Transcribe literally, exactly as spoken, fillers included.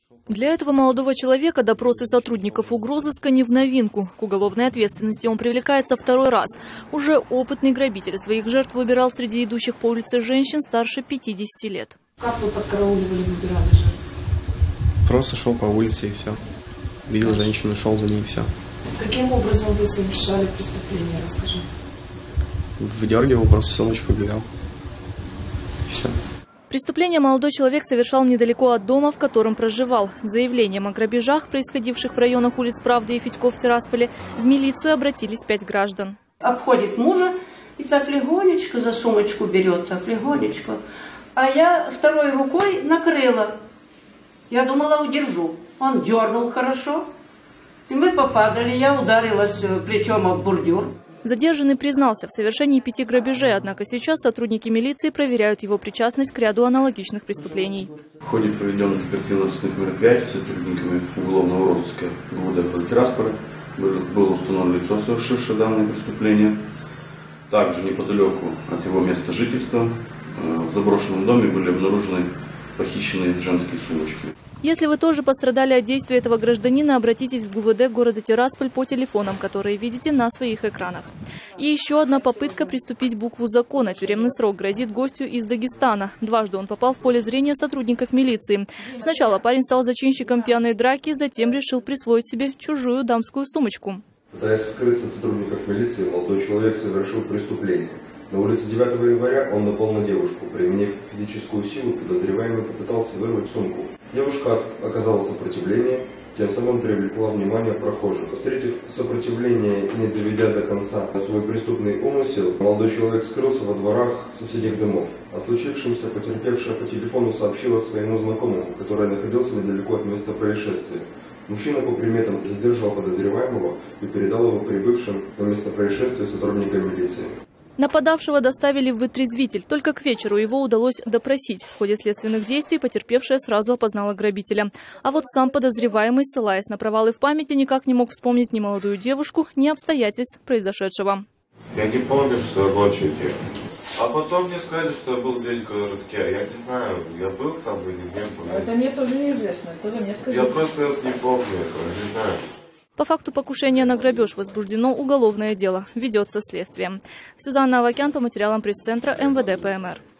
Для этого молодого человека допросы сотрудников угрозыска не в новинку. К уголовной ответственности он привлекается второй раз. Уже опытный грабитель своих жертв выбирал среди идущих по улице женщин старше пятидесяти лет. Как вы подкарауливали, выбирали жертв? Просто шел по улице и все. Видел женщину, шел за ней и все. Каким образом вы совершали преступление, расскажите? Выдергивал, просто сумочку убегал. И все. Преступление молодой человек совершал недалеко от дома, в котором проживал. С заявлением о грабежах, происходивших в районах улиц Правды и Федько в Тирасполе, в милицию обратились пять граждан. Обходит мужа и так легонечко за сумочку берет, так легонечко. А я второй рукой накрыла. Я думала, удержу. Он дернул хорошо. И мы попадали. Я ударилась плечом об бордюр. Задержанный признался в совершении пяти грабежей, однако сейчас сотрудники милиции проверяют его причастность к ряду аналогичных преступлений. В ходе проведенных оперативно-розыскных мероприятий сотрудниками уголовного розыска ГУВД Тирасполя было установлено лицо, совершившее данное преступление. Также неподалеку от его места жительства в заброшенном доме были обнаружены похищенные женские сумочки. Если вы тоже пострадали от действия этого гражданина, обратитесь в ГУВД города Тирасполь по телефонам, которые видите на своих экранах. И еще одна попытка приступить букву закона. Тюремный срок грозит гостю из Дагестана. Дважды он попал в поле зрения сотрудников милиции. Сначала парень стал зачинщиком пьяной драки, затем решил присвоить себе чужую дамскую сумочку. Пытаясь скрыться от сотрудников милиции, молодой человек совершил преступление. На улице девятого января он напал на девушку. Применив физическую силу, подозреваемый попытался вырвать сумку. Девушка оказала сопротивление, тем самым привлекла внимание прохожих. Встретив сопротивление и не доведя до конца свой преступный умысел, молодой человек скрылся во дворах соседних домов. О случившемся потерпевшая по телефону сообщила своему знакомому, который находился недалеко от места происшествия. Мужчина по приметам задержал подозреваемого и передал его прибывшим на место происшествия сотрудникам милиции. Нападавшего доставили в вытрезвитель. Только к вечеру его удалось допросить. В ходе следственных действий потерпевшая сразу опознала грабителя. А вот сам подозреваемый, ссылаясь на провалы в памяти, никак не мог вспомнить ни молодую девушку, ни обстоятельств произошедшего. Я не помню, что я был чуть. А потом мне сказали, что я был здесь в городке. Я не знаю, я был там или не был. Это мне тоже неизвестно. Это вы мне скажите. Я просто не помню этого, не знаю. По факту покушения на грабеж возбуждено уголовное дело. Ведется следствие. Сюзанна Авакян по материалам пресс-центра эм вэ дэ пэ эм эр.